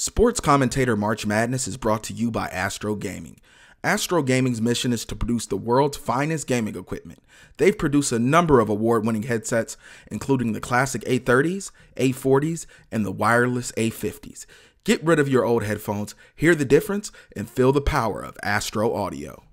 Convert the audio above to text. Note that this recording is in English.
Sports Commentator March Madness is brought to you by AstroGaming. AstroGaming's mission is to produce the world's finest gaming equipment. They've produced a number of award-winning headsets, including the classic A30s, A40s, and the wireless A50s. Get rid of your old headphones, hear the difference, and feel the power of Astro Audio.